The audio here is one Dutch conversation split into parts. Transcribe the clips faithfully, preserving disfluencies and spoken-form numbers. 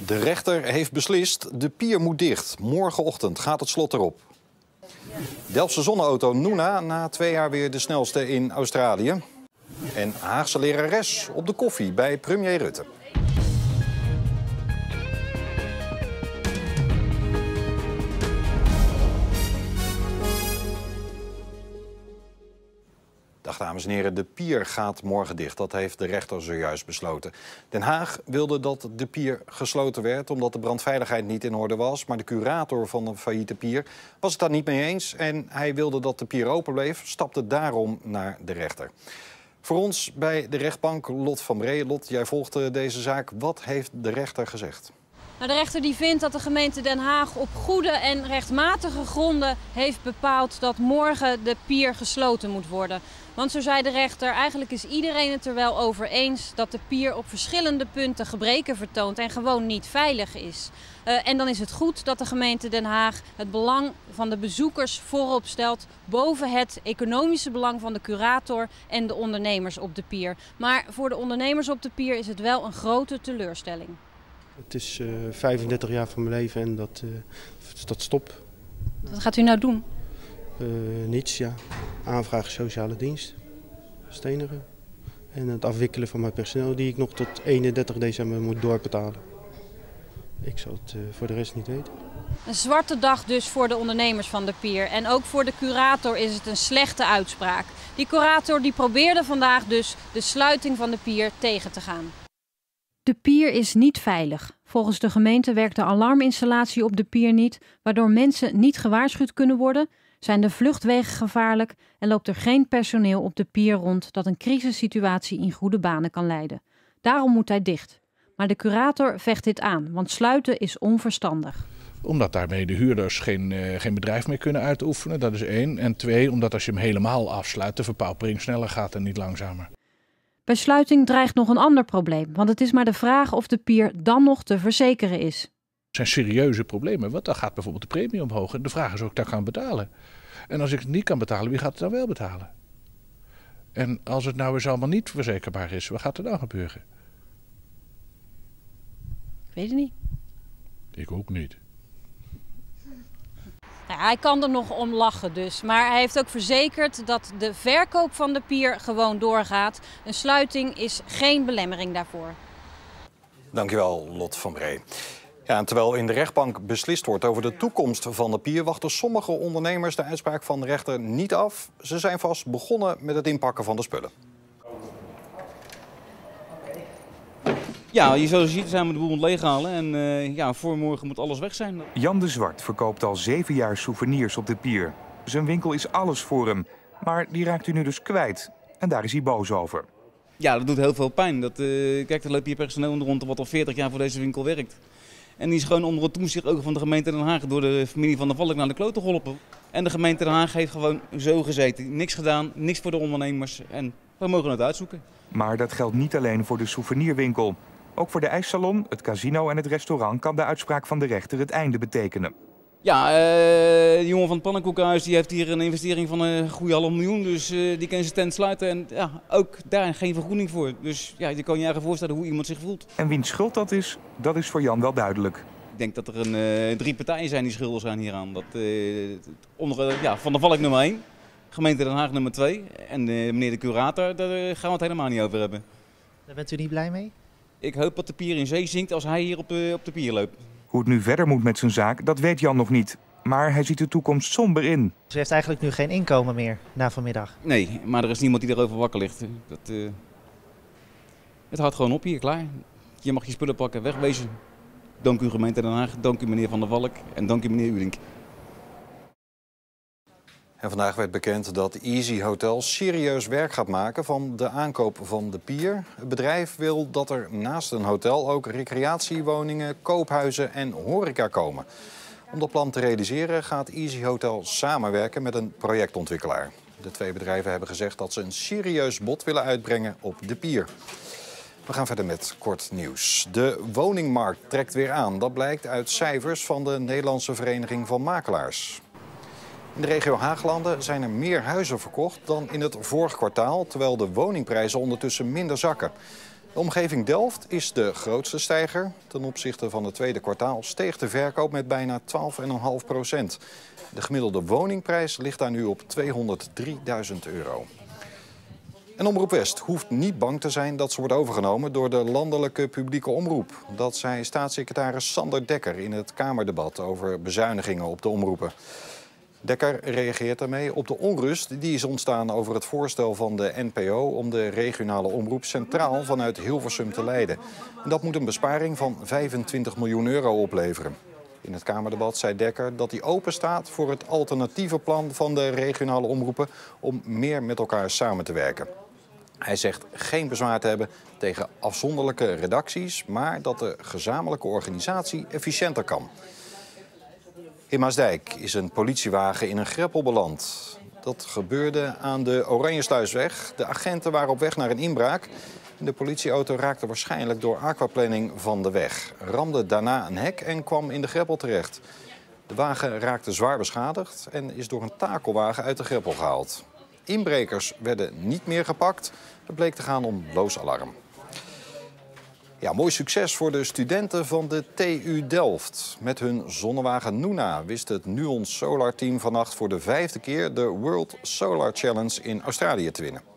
De rechter heeft beslist, de pier moet dicht. Morgenochtend gaat het slot erop. Delftse zonneauto Nuna na twee jaar weer de snelste in Australië. En Haagse lerares op de koffie bij premier Rutte. Dag dames en heren, de pier gaat morgen dicht. Dat heeft de rechter zojuist besloten. Den Haag wilde dat de pier gesloten werd omdat de brandveiligheid niet in orde was. Maar de curator van de failliete pier was het daar niet mee eens. En hij wilde dat de pier open bleef, stapte daarom naar de rechter. Voor ons bij de rechtbank Lot van Bree. Lot, jij volgde deze zaak. Wat heeft de rechter gezegd? Nou, de rechter die vindt dat de gemeente Den Haag op goede en rechtmatige gronden heeft bepaald dat morgen de pier gesloten moet worden. Want zo zei de rechter, eigenlijk is iedereen het er wel over eens dat de pier op verschillende punten gebreken vertoont en gewoon niet veilig is. Uh, en dan is het goed dat de gemeente Den Haag het belang van de bezoekers voorop stelt boven het economische belang van de curator en de ondernemers op de pier. Maar voor de ondernemers op de pier is het wel een grote teleurstelling. Het is uh, vijfendertig jaar van mijn leven en dat, uh, dat stopt. Wat gaat u nou doen? Uh, niets, ja. Aanvragen sociale dienst, stenigen. En het afwikkelen van mijn personeel die ik nog tot eenendertig december moet doorbetalen. Ik zal het uh, voor de rest niet weten. Een zwarte dag dus voor de ondernemers van de pier. En ook voor de curator is het een slechte uitspraak. Die curator die probeerde vandaag dus de sluiting van de pier tegen te gaan. De pier is niet veilig. Volgens de gemeente werkt de alarminstallatie op de pier niet, waardoor mensen niet gewaarschuwd kunnen worden, zijn de vluchtwegen gevaarlijk en loopt er geen personeel op de pier rond dat een crisissituatie in goede banen kan leiden. Daarom moet hij dicht. Maar de curator vecht dit aan, want sluiten is onverstandig. Omdat daarmee de huurders geen, uh, geen bedrijf meer kunnen uitoefenen, dat is één. En twee, omdat als je hem helemaal afsluit, de verpaupering sneller gaat en niet langzamer. Bij sluiting dreigt nog een ander probleem, want het is maar de vraag of de pier dan nog te verzekeren is. Het zijn serieuze problemen, want dan gaat bijvoorbeeld de premie omhoog. En de vraag is of ik dat kan betalen. En als ik het niet kan betalen, wie gaat het dan wel betalen? En als het nou eens allemaal niet verzekerbaar is, wat gaat er dan gebeuren? Ik weet het niet. Ik ook niet. Ja, hij kan er nog om lachen dus, maar hij heeft ook verzekerd dat de verkoop van de pier gewoon doorgaat. Een sluiting is geen belemmering daarvoor. Dankjewel, Lot van Bree. Ja, en terwijl in de rechtbank beslist wordt over de toekomst van de pier, wachten sommige ondernemers de uitspraak van de rechter niet af. Ze zijn vast begonnen met het inpakken van de spullen. Ja, je zoals je ziet zijn we de boel aan het leeghalen en uh, ja, voor morgen moet alles weg zijn. Jan de Zwart verkoopt al zeven jaar souvenirs op de pier. Zijn winkel is alles voor hem, maar die raakt hij nu dus kwijt. En daar is hij boos over. Ja, dat doet heel veel pijn. Dat, uh, kijk, er loopt hier personeel onder rond wat al veertig jaar voor deze winkel werkt. En die is gewoon onder het toezicht ook van de gemeente Den Haag door de familie van der Valk naar de klote geholpen. En de gemeente Den Haag heeft gewoon zo gezeten. Niks gedaan, niks voor de ondernemers en we mogen het uitzoeken. Maar dat geldt niet alleen voor de souvenirwinkel. Ook voor de ijssalon, het casino en het restaurant kan de uitspraak van de rechter het einde betekenen. Ja, uh, de jongen van het pannenkoekenhuis die heeft hier een investering van een goede half miljoen. Dus uh, die kan zijn tent sluiten en ja, ook daar geen vergoeding voor. Dus ja, je kan je eigen voorstellen hoe iemand zich voelt. En wiens schuld dat is, dat is voor Jan wel duidelijk. Ik denk dat er een, uh, drie partijen zijn die schuldig zijn hieraan. Dat, uh, onder, uh, ja, Van der Valk nummer één, gemeente Den Haag nummer twee en uh, meneer de curator, daar uh, gaan we het helemaal niet over hebben. Daar bent u niet blij mee? Ik hoop dat de pier in zee zinkt als hij hier op de, op de pier loopt. Hoe het nu verder moet met zijn zaak, dat weet Jan nog niet. Maar hij ziet de toekomst somber in. Ze heeft eigenlijk nu geen inkomen meer na vanmiddag. Nee, maar er is niemand die erover wakker ligt. Dat, uh... Het houdt gewoon op hier, klaar. Je mag je spullen pakken, wegwezen. Dank u gemeente Den Haag, dank u meneer Van der Valk en dank u meneer Uelink. En vandaag werd bekend dat Easy Hotel serieus werk gaat maken van de aankoop van de pier. Het bedrijf wil dat er naast een hotel ook recreatiewoningen, koophuizen en horeca komen. Om dat plan te realiseren gaat Easy Hotel samenwerken met een projectontwikkelaar. De twee bedrijven hebben gezegd dat ze een serieus bod willen uitbrengen op de pier. We gaan verder met kort nieuws. De woningmarkt trekt weer aan. Dat blijkt uit cijfers van de Nederlandse Vereniging van Makelaars. In de regio Haaglanden zijn er meer huizen verkocht dan in het vorige kwartaal, terwijl de woningprijzen ondertussen minder zakken. De omgeving Delft is de grootste stijger. Ten opzichte van het tweede kwartaal steeg de verkoop met bijna twaalf komma vijf procent. De gemiddelde woningprijs ligt daar nu op tweehonderddrieduizend euro. En Omroep West hoeft niet bang te zijn dat ze wordt overgenomen door de landelijke publieke omroep. Dat zei staatssecretaris Sander Dekker in het Kamerdebat over bezuinigingen op de omroepen. Dekker reageert daarmee op de onrust die is ontstaan over het voorstel van de N P O om de regionale omroep centraal vanuit Hilversum te leiden. En dat moet een besparing van vijfentwintig miljoen euro opleveren. In het Kamerdebat zei Dekker dat hij open staat voor het alternatieve plan van de regionale omroepen om meer met elkaar samen te werken. Hij zegt geen bezwaar te hebben tegen afzonderlijke redacties, maar dat de gezamenlijke organisatie efficiënter kan. In Maasdijk is een politiewagen in een greppel beland. Dat gebeurde aan de Oranjesluisweg. De agenten waren op weg naar een inbraak. De politieauto raakte waarschijnlijk door aquaplaning van de weg. Ramde daarna een hek en kwam in de greppel terecht. De wagen raakte zwaar beschadigd en is door een takelwagen uit de greppel gehaald. Inbrekers werden niet meer gepakt. Het bleek te gaan om loos alarm. Ja, mooi succes voor de studenten van de T U Delft. Met hun zonnewagen Nuna wist het Nuon Solar Team vannacht voor de vijfde keer de World Solar Challenge in Australië te winnen.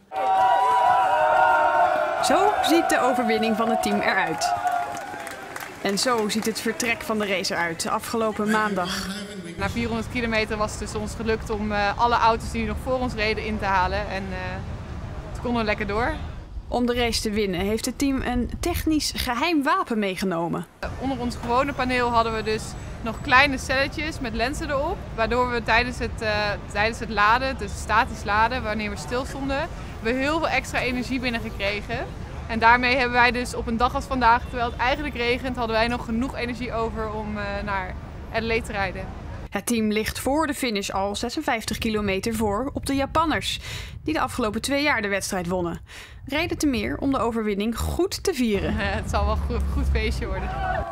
Zo ziet de overwinning van het team eruit. En zo ziet het vertrek van de race eruit, afgelopen maandag. Na vierhonderd kilometer was het dus ons gelukt om uh, alle auto's die nog voor ons reden in te halen. En uh, toen konden we lekker door. Om de race te winnen heeft het team een technisch geheim wapen meegenomen. Onder ons gewone paneel hadden we dus nog kleine celletjes met lenzen erop. Waardoor we tijdens het, uh, tijdens het laden, dus statisch laden, wanneer we stil stonden, we heel veel extra energie binnengekregen. En daarmee hebben wij dus op een dag als vandaag, terwijl het eigenlijk regent, hadden wij nog genoeg energie over om uh, naar Adelaide te rijden. Het team ligt voor de finish al zesenvijftig kilometer voor op de Japanners, die de afgelopen twee jaar de wedstrijd wonnen. Reden te meer om de overwinning goed te vieren. Uh, het zal wel een goed, goed feestje worden.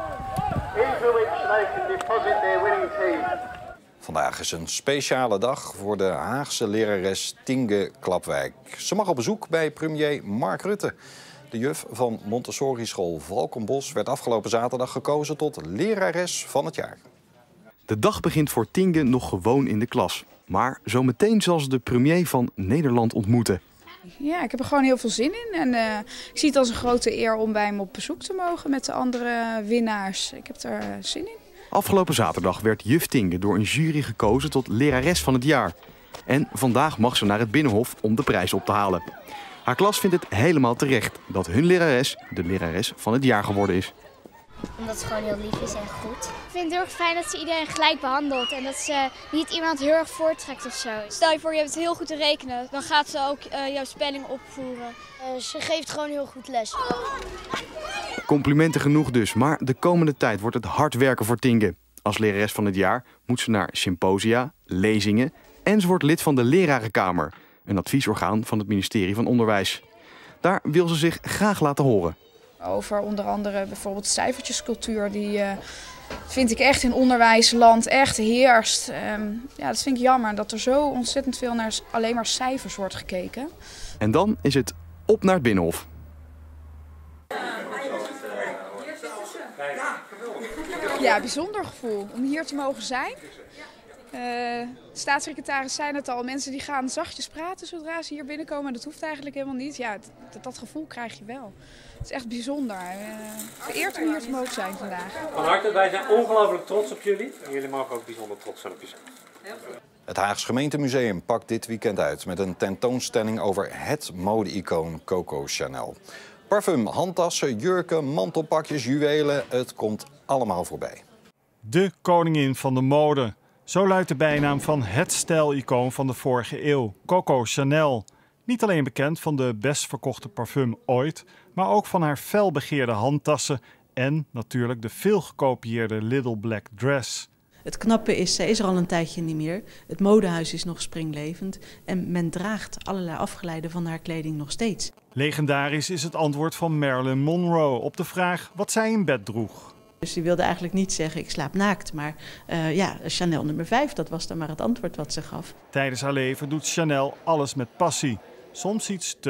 Vandaag is een speciale dag voor de Haagse lerares Tinge Klapwijk. Ze mag op bezoek bij premier Mark Rutte. De juf van Montessori-school Valkenbos werd afgelopen zaterdag gekozen tot lerares van het jaar. De dag begint voor Tinge nog gewoon in de klas. Maar zometeen zal ze de premier van Nederland ontmoeten. Ja, ik heb er gewoon heel veel zin in. En uh, ik zie het als een grote eer om bij hem op bezoek te mogen met de andere winnaars. Ik heb er uh, zin in. Afgelopen zaterdag werd juf Tinge door een jury gekozen tot lerares van het jaar. En vandaag mag ze naar het Binnenhof om de prijs op te halen. Haar klas vindt het helemaal terecht dat hun lerares de lerares van het jaar geworden is. Omdat ze gewoon heel lief is en goed. Ik vind het heel erg fijn dat ze iedereen gelijk behandelt en dat ze niet iemand heel erg voortrekt of zo. Stel je voor je hebt het heel goed te rekenen, dan gaat ze ook uh, jouw spelling opvoeren. Uh, ze geeft gewoon heel goed les. Complimenten genoeg dus, maar de komende tijd wordt het hard werken voor Tinge. Als lerares van het jaar moet ze naar symposia, lezingen en ze wordt lid van de Lerarenkamer, een adviesorgaan van het ministerie van Onderwijs. Daar wil ze zich graag laten horen. Over onder andere bijvoorbeeld cijfertjescultuur, die uh, vind ik echt in onderwijsland echt heerst. Um, ja, dat vind ik jammer dat er zo ontzettend veel naar alleen maar cijfers wordt gekeken. En dan is het op naar het Binnenhof. Ja, bijzonder gevoel om hier te mogen zijn. Uh, de staatssecretaris zei het al, mensen die gaan zachtjes praten zodra ze hier binnenkomen. Dat hoeft eigenlijk helemaal niet. Ja, dat, dat gevoel krijg je wel. Het is echt bijzonder. Uh, vereerd om hier te mogen zijn vandaag. Van harte, wij zijn ongelooflijk trots op jullie. En jullie mogen ook bijzonder trots zijn op jezelf. Het Haags Gemeentemuseum pakt dit weekend uit met een tentoonstelling over het mode-icoon Coco Chanel. Parfum, handtassen, jurken, mantelpakjes, juwelen, het komt allemaal voorbij. De koningin van de mode. Zo luidt de bijnaam van het stijlicoon van de vorige eeuw, Coco Chanel. Niet alleen bekend van de best verkochte parfum ooit, maar ook van haar felbegeerde handtassen en natuurlijk de veel gekopieerde Little Black Dress. Het knappe is, zij is er al een tijdje niet meer. Het modehuis is nog springlevend en men draagt allerlei afgeleiden van haar kleding nog steeds. Legendarisch is het antwoord van Marilyn Monroe op de vraag wat zij in bed droeg. Dus die wilde eigenlijk niet zeggen ik slaap naakt, maar uh, ja, Chanel nummer vijf, dat was dan maar het antwoord wat ze gaf. Tijdens haar leven doet Chanel alles met passie, soms iets te.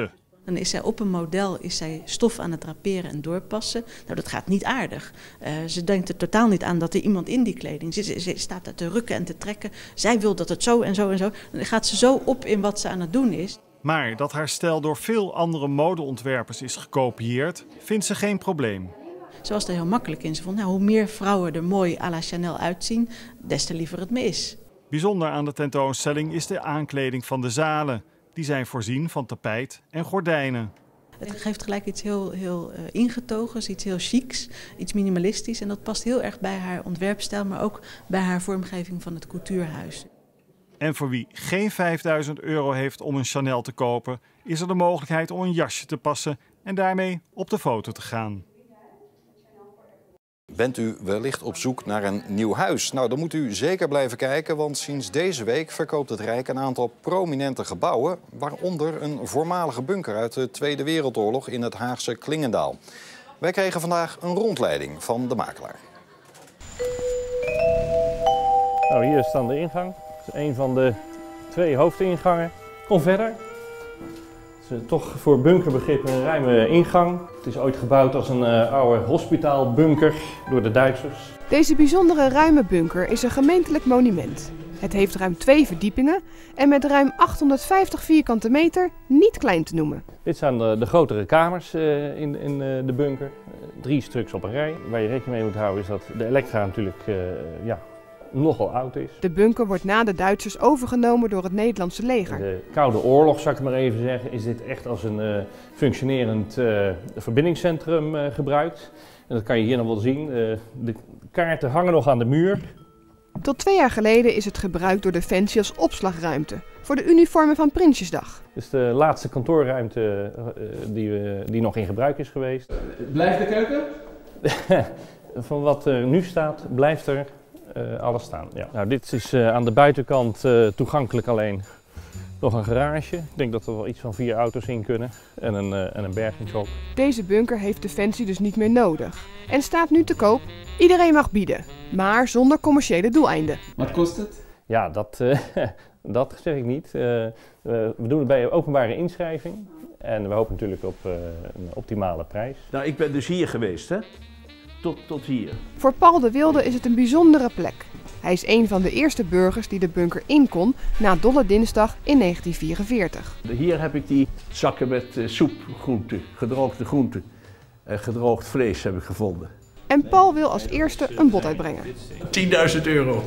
Dan is zij op een model is zij stof aan het draperen en doorpassen. Nou, dat gaat niet aardig. Uh, ze denkt er totaal niet aan dat er iemand in die kleding zit. Ze, ze staat daar te rukken en te trekken. Zij wil dat het zo en zo en zo. Dan gaat ze zo op in wat ze aan het doen is. Maar dat haar stijl door veel andere modeontwerpers is gekopieerd, vindt ze geen probleem. Ze was er heel makkelijk in. Ze vond, nou, hoe meer vrouwen er mooi à la Chanel uitzien, des te liever het me is. Bijzonder aan de tentoonstelling is de aankleding van de zalen. Die zijn voorzien van tapijt en gordijnen. Het geeft gelijk iets heel, heel uh, ingetogens, iets heel chics, iets minimalistisch. En dat past heel erg bij haar ontwerpstijl, maar ook bij haar vormgeving van het cultuurhuis. En voor wie geen vijfduizend euro heeft om een Chanel te kopen, is er de mogelijkheid om een jasje te passen en daarmee op de foto te gaan. Bent u wellicht op zoek naar een nieuw huis? Nou, dan moet u zeker blijven kijken, want sinds deze week verkoopt het Rijk een aantal prominente gebouwen, waaronder een voormalige bunker uit de Tweede Wereldoorlog in het Haagse Klingendaal. Wij kregen vandaag een rondleiding van de makelaar. Nou, hier is dan de ingang. Dat is een van de twee hoofdingangen. Kom verder. Het is toch voor bunkerbegrip een ruime ingang. Het is ooit gebouwd als een uh, oude hospitaalbunker door de Duitsers. Deze bijzondere ruime bunker is een gemeentelijk monument. Het heeft ruim twee verdiepingen en met ruim achthonderdvijftig vierkante meter niet klein te noemen. Dit zijn de, de grotere kamers uh, in, in uh, de bunker. Uh, drie stuks op een rij. Waar je rekening mee moet houden is dat de elektra natuurlijk uh, ja, nogal oud is. De bunker wordt na de Duitsers overgenomen door het Nederlandse leger. In de Koude Oorlog, zou ik maar even zeggen, is dit echt als een uh, functionerend uh, verbindingscentrum uh, gebruikt. En dat kan je hier nog wel zien. Uh, de kaarten hangen nog aan de muur. Tot twee jaar geleden is het gebruikt door Defensie als opslagruimte voor de uniformen van Prinsjesdag. Dit is de laatste kantoorruimte uh, die, uh, die nog in gebruik is geweest. Blijft de keuken? Van wat er nu staat, blijft er uh, alles staan. Ja. Nou, dit is uh, aan de buitenkant uh, toegankelijk alleen nog een garage. Ik denk dat er wel iets van vier auto's in kunnen en een, uh, en een bergingshok. Deze bunker heeft Defensie dus niet meer nodig en staat nu te koop. Iedereen mag bieden, maar zonder commerciële doeleinden. Wat kost het? Ja, dat, uh, dat zeg ik niet. Uh, we doen het bij openbare inschrijving en we hopen natuurlijk op uh, een optimale prijs. Nou, ik ben dus hier geweest, hè? Tot, tot hier. Voor Paul de Wilde is het een bijzondere plek. Hij is een van de eerste burgers die de bunker in kon na Dolle Dinsdag in negentien vierenveertig. Hier heb ik die zakken met uh, soepgroenten, gedroogde groenten, uh, gedroogd vlees heb ik gevonden. En Paul wil als eerste een bod uitbrengen. tienduizend euro.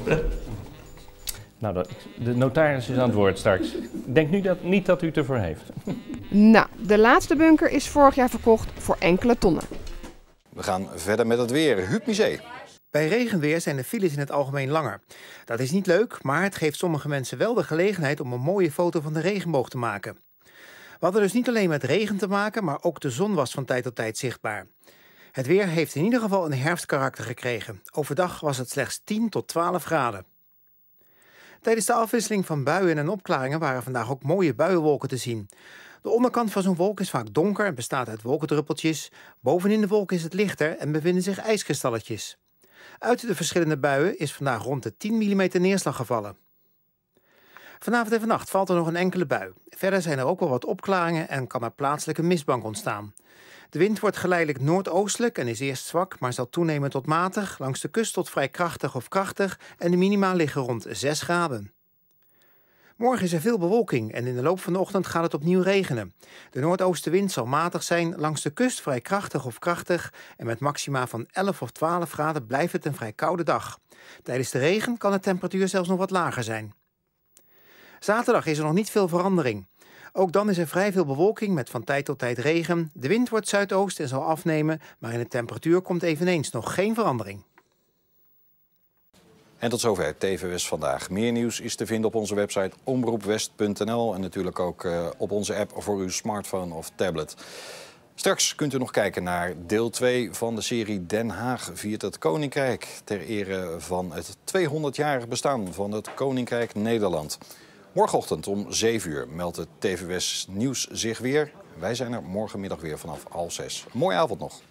Nou, de notaris is aan het woord straks. Ik denk nu dat, niet dat u het ervoor heeft. Nou, de laatste bunker is vorig jaar verkocht voor enkele tonnen. We gaan verder met het weer. Huub Misé. Bij regenweer zijn de files in het algemeen langer. Dat is niet leuk, maar het geeft sommige mensen wel de gelegenheid om een mooie foto van de regenboog te maken. We hadden dus niet alleen met regen te maken, maar ook de zon was van tijd tot tijd zichtbaar. Het weer heeft in ieder geval een herfstkarakter gekregen. Overdag was het slechts tien tot twaalf graden. Tijdens de afwisseling van buien en opklaringen waren vandaag ook mooie buienwolken te zien. De onderkant van zo'n wolk is vaak donker en bestaat uit wolkendruppeltjes. Bovenin de wolk is het lichter en bevinden zich ijskristalletjes. Uit de verschillende buien is vandaag rond de tien millimeter neerslag gevallen. Vanavond en vannacht valt er nog een enkele bui. Verder zijn er ook wel wat opklaringen en kan er plaatselijk een mistbank ontstaan. De wind wordt geleidelijk noordoostelijk en is eerst zwak, maar zal toenemen tot matig, langs de kust tot vrij krachtig of krachtig en de minima liggen rond zes graden. Morgen is er veel bewolking en in de loop van de ochtend gaat het opnieuw regenen. De noordoostenwind zal matig zijn, langs de kust vrij krachtig of krachtig en met maxima van elf of twaalf graden blijft het een vrij koude dag. Tijdens de regen kan de temperatuur zelfs nog wat lager zijn. Zaterdag is er nog niet veel verandering. Ook dan is er vrij veel bewolking met van tijd tot tijd regen. De wind wordt zuidoost en zal afnemen, maar in de temperatuur komt eveneens nog geen verandering. En tot zover T V West vandaag. Meer nieuws is te vinden op onze website omroep west punt n l en natuurlijk ook uh, op onze app voor uw smartphone of tablet. Straks kunt u nog kijken naar deel twee van de serie Den Haag viert het Koninkrijk ter ere van het tweehonderdjarig bestaan van het Koninkrijk Nederland. Morgenochtend om zeven uur meldt het T V West Nieuws zich weer. Wij zijn er morgenmiddag weer vanaf half zes. Mooie avond nog.